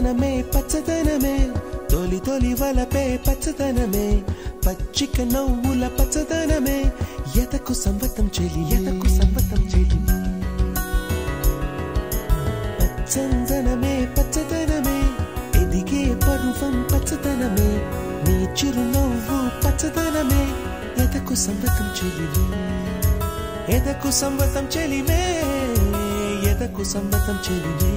పచ్చదనమే పచ్చదనమే తొలి తొలి వలపే పచ్చదనమే పచ్చిక నవ్వుల పచ్చదనమే ఎదకు సంవతం చెలి పచ్చదనమే పచ్చదనమే ఎదిగే పరువం పచ్చదనమే నీ చిరునవ్వు పచ్చదనమే ఎదకు సంవతం చెలివే ఎదకు సంవతం చెలివే ఎదకు సంవతం చెలివే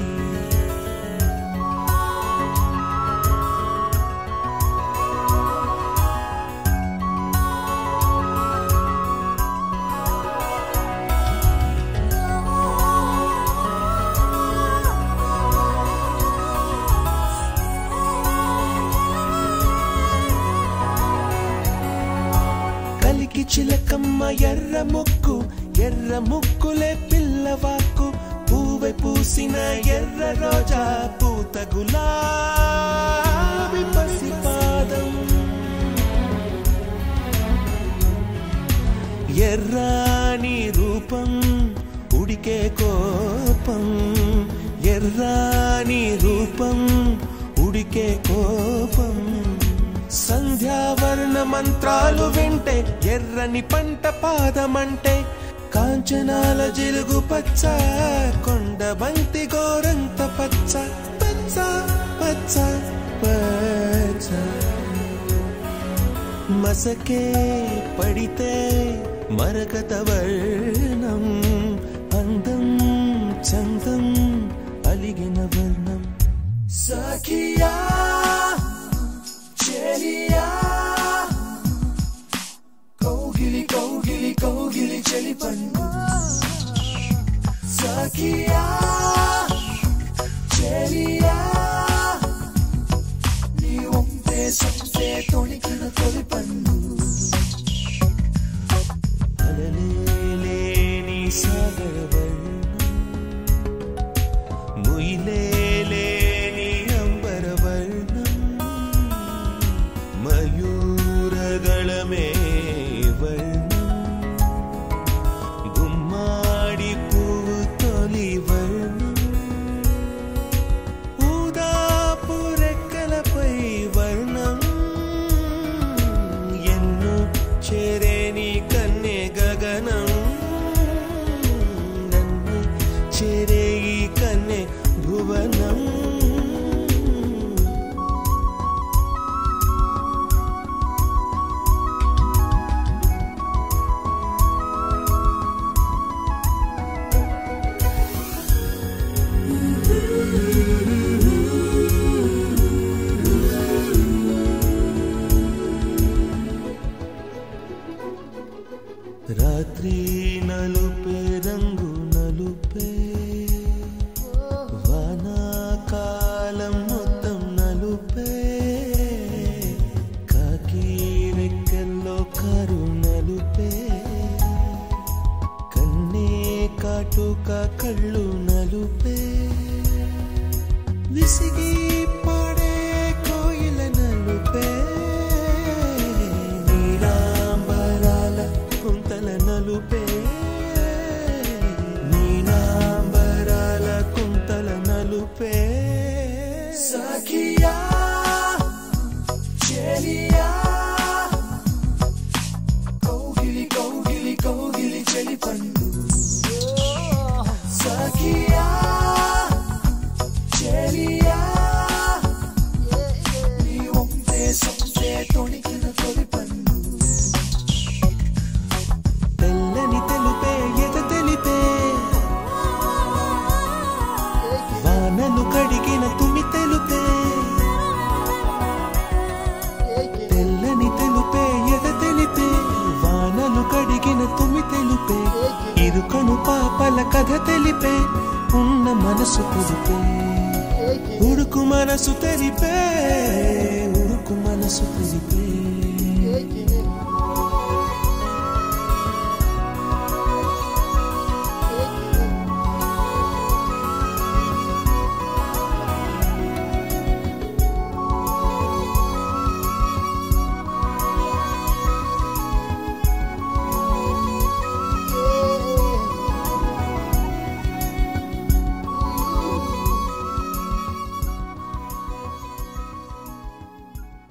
కలికి చిలకమ్మ ఎర్ర ముక్కులే పిల్లవాకు పూవె పూసిన ఎర్ర రోజా పూత గులాబీ పసిపాదం ఎర్రాని రూపం ఉడికే కోపం ఎర్రాని రూపం ఉడికే కోపం సంధ్యావర్ణ మంత్రాలు వింటే ఎర్రని పంట పాదమంటే కాంచనాల జిలుగు పచ్చ కొండ బంతి గోరంత పచ్చ పచ్చ పచ్చ పచ్చ మసకే పడితే మరకత వర్ణం అందం చందం అలిగిన వర్ణం సఖియా కౌగిలి కౌగిలి కౌగిలి చెలి పండు సఖియా చెలియా నీ ఒంపే సొంపే తొణికిన తొలి పండు అలలేని సాగర వర్ణం ముయిలేని అంబర వర్ణం మయూరగళమే వర్ణం గుమ్మాడి పువ్వు తొలి వర్ణం ఊదాపు రెక్కలపై వర్ణం ఎన్ను చేరేని కన్నె గగనం నన్ను చేరే ఈ కన్నె భువనం రాత్రి నలుపే రంగు నలుపే వానాకాలం మొత్తం నలుపే కాకి రెక్కల్లో కారు నలుపే కన్నే కాటుక కళ్ళు నలుపే విసిగి పాడే కోయిల నలుపే నలుపే నీనాంబరాల కుంతల నలుపే సఖియా చెలియా కౌగిలి కౌగిలి కౌగిలి చెలి పండు సఖియా చెలియా నీ ఒంపే సొంపే తొణికిన తొలి పండు తెల్లని తెలుపే ఎద తెలిపే వానలు కడిగిన తుమి తెలుపే తెల్లని తెలుపే ఎద తెలిపే వానలు కడిగిన తుమి తెలుపే ఇరుకను పాపల కథ తెలిపే ఉన్న మనసు తెలిపే ఉడుకు మనసు తెలిపే ఉడుకు మనసు తెలిపే